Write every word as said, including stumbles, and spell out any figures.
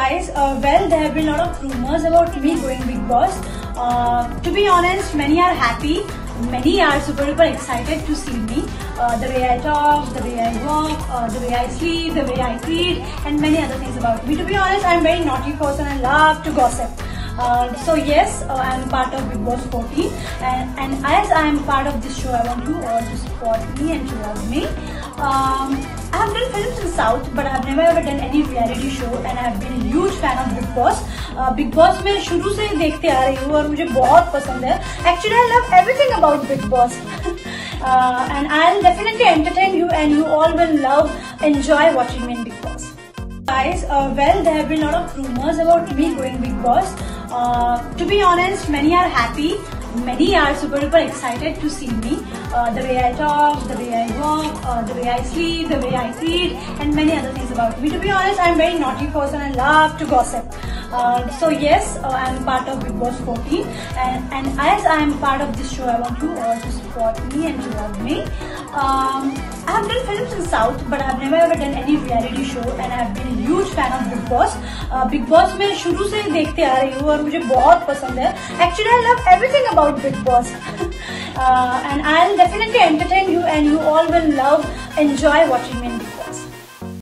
Guys, uh, well, there have been a lot of rumors about me going Bigg Boss. Uh, to be honest, many are happy, many are super duper excited to see me. Uh, the way I talk, the way I walk, uh, the way I sleep, the way I eat, and many other things about me. To be honest, I'm a very naughty person. I love to gossip. Uh, so yes, uh, I'm part of Bigg Boss fourteen, and, and as I'm part of this show, I want you all to support me and to love me. Um, I have done films in South, but I have never ever done any reality show, and I have been a huge fan of Bigg Boss. Uh, Bigg Boss मैं शुरू से देखते आ रही हूँ और मुझे बहुत पसंद है. Actually, I love everything about Bigg Boss, uh, and I'll definitely entertain you, and you all will love, enjoy watching me in Bigg Boss. Guys, uh, well, there have been a lot of rumors about me going Bigg Boss. Uh, to be honest, many are happy, many are super duper excited to see me. Uh, the way I talk, the way I walk, uh, the way I sleep, the way I eat, and many other things about me. To be honest, I'm a very naughty person. I love to gossip. Uh, so yes, uh, I'm part of Bigg Boss fourteen, and, and as I'm part of this show, I want you all to support me and to love me. Um, I have done films in South, but I have never ever done any reality show, and I have been a huge fan of Bigg Boss. Uh, Bigg Boss मैं शुरू से देखते आ रही हूँ और मुझे बहुत पसंद है. Actually, I love everything about Bigg Boss, uh, and I'll definitely entertain you, and you all will love, enjoy watching me in Bigg Boss.